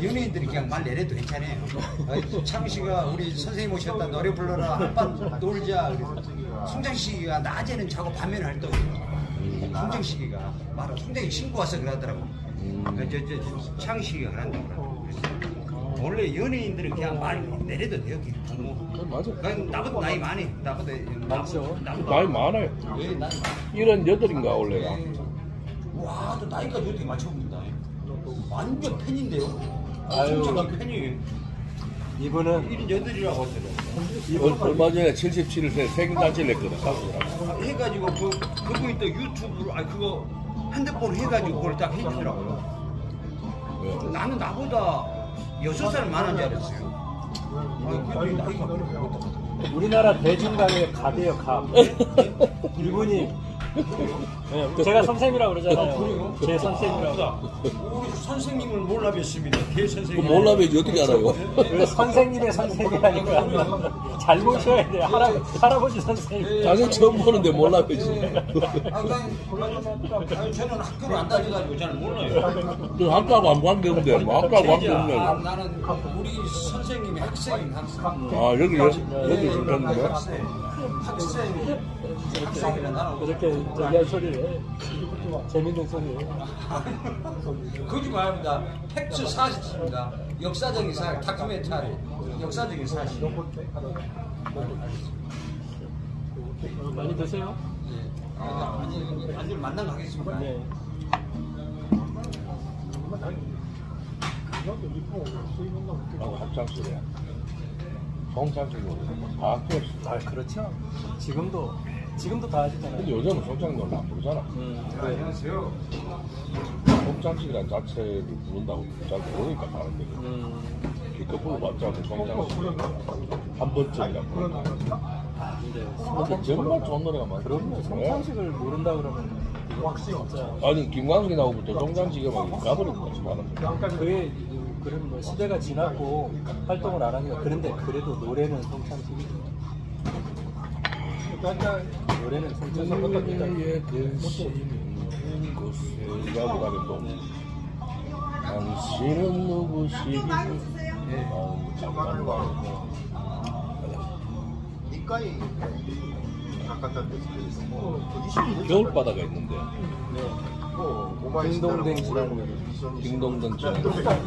연예인들이 그냥 말 내려도 괜찮아요. 창씨가 우리 선생님 오셨다 노래 불러라 한밤 놀자. 그래서 송장식이가 낮에는 자고 밤에는 활동해요. 송장식이가 말아 송장이 친구 와서 그러더라고. 창식이가 그런다고. 원래 연예인들은 그냥 말 내려도 돼요. 맞아. 나보다 나이 많이. 나보다 나이 많아요. 왜 나이 많아? 78인가 원래가. 와, 또 나이까지 어떻게 맞춰봅니다. 완전 팬인데요. 아유, 진짜 팬이에요. 이분은 78이라고 하더라고요. 얼마 전에 77세 생일잔치를 했거든. 해가지고 그분이 또 유튜브로 그거 핸드폰 해가지고 그걸 딱 해주더라고요. 왜? 나는 나보다 6살 많은 줄 알았어요. 근데 나이가 우리나라 대중가요의 갑이에요, 갑. 이분이 제가 선생님이라고 그러잖아요. 제 선생님이라고. 우리 선생님을 몰라 뵀습니다. 대 선생님. 몰라 뵈지 어떻게 알아요? 왜 선생님의 선생님이라니까. 잘 모셔야 돼요. 할아버지 선생님. 자기 처음 보는데 몰라 뵈지. 저는 학교를 안 다녀가지고 잘 몰라요. 그 학교하고 아무 관계 없는데, 뭐 학교하고 관계 없네. 나는 우리 선생님이 학생. 아, 여기 좋겠는데? 학생이라 나는 이렇게 얘기할 소리를 해. 재밌는 소리를 해. 거짓말입니다. 팩트 사실입니다. 역사적인 사실, 다큐멘터리, 역사적인 사실. 많이 드세요? 아니 만나 가겠습니다. 네. 합창술이야. 송창식으로 다 학교였어. 아, 그렇죠. 지금도 다 하시잖아요. 근데 요즘은 송창식을 안 부르잖아. 안녕하세요. 송창식이라는 자체를 부른다고 잘 모르니까 다른데. 기껏 불러봤자 그 송창식 한 번쯤이라고. 근데 정말 좋은 노래가 많아. 그럼요. 송창식을 모른다 그러면 진짜 아니 김광석이 나오고부터 송창식이 막 가버린 것 같이 가는 거야. 그게 그런 뭐 시대가 지났고 활동을 안 하니까 그런데 그래도 노래는 송창식이죠. 노래는 우리의 근심 곳에 야구라는 동 당신은 누구시기 겨울바다가 있는데 딩동댕 지나는 노래. 딩동댕 지난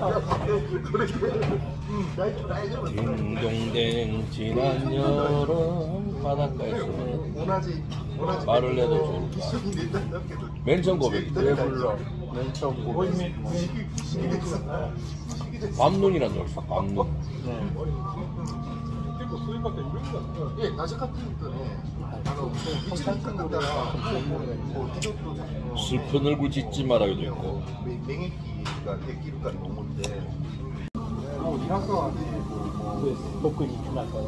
딩동댕 지난 여름 바닷가에서 말을 해도 좋을까 맨 처음 고백이 왜 불러? 맨 처음 고백. 밤눈이라는 노래 있어. 밤눈. 예, 낮에 같은 때는 송창식 노래가 좋은 노래가 있어요. 슬픈 얼굴 짓지 말아요도 있고 맹했기가 대기루가 농어인데 복근이 지나서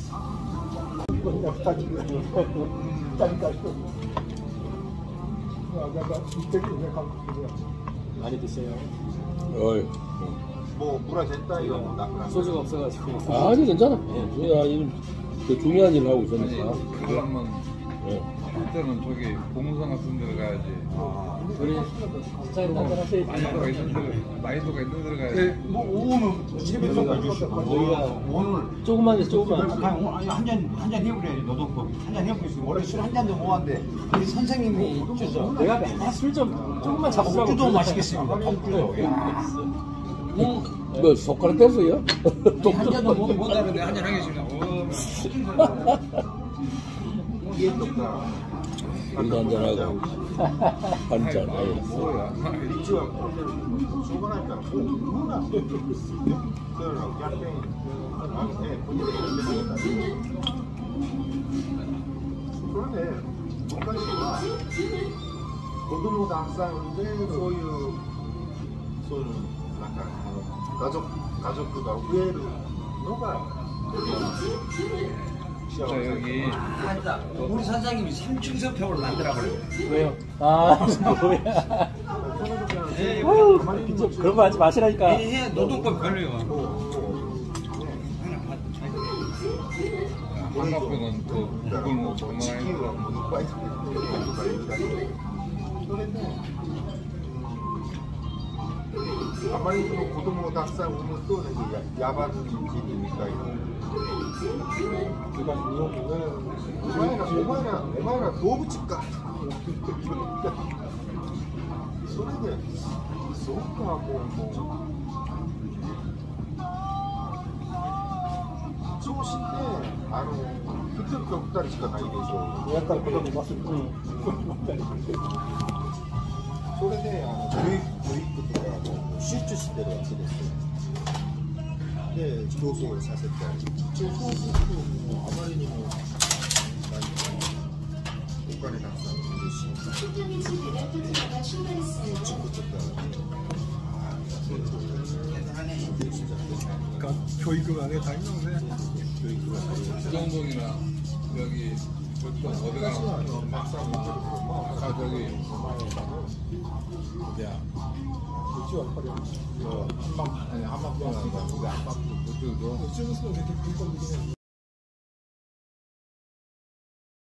많이 드세요. 어이. 뭐 물아 됐다 이거 뭐 나 소주가 없어가지고. 아니 괜찮아. 야, 그 중요한 일을 하고 있으니까. 그러면 예. 그때는 저기 봉사 같은 데 가야지. 우리 사장님 한잔 하세요. 나이도가 있는 데 가야지. 뭐 오늘 집에 좀 가주시고 오늘 조금만 해, 조금만. 한잔 해보래 노동법 한잔 해보고 있어. 원래 술 한 잔도 못 하는데 우리 선생님이 주셔서 내가 맨날 술 좀 조금만 잡수라고. 맥주도 맛있겠습니다. 맥주도. 뭐 손가락 뗐어요? 한 잔도 못 하는데 한잔 하겠습니다. 우리도 한잔하고 한잔 하고 뭐야? 소관할까 누나 그러나 약병이 그러네 뭔가 고등어도 항상 소유 약간 가족들과 우애를 누가 진짜 여기 우리 선생님이 3층 서평을 만들어버려요. 왜요? 아, 뭐야. 그런 거 하지 마시라니까. 노동법 걸려요. 한국은 그 목을 뭐 장난하니까 아마리 고등어 닭살 오면 또 이게 야반 길이니까 누가 이용을 오마이나 노부집가 소리가 소프하고 뭐 소신데 그때 격다리 시가 나이 되죠. 약간 그런 거 봤을 때. 소래대 교육부터 시주 시대로 왔게 됐어요. 네, 교수를 샀을 때. 저 소수도 아마리니 옷간에 낙상 교육을 안에 다 있는데. 수정동이나 여기 보통 어디 가나 막상 아까 저기 어디야 한방 아니 한방병 한방 그쪽도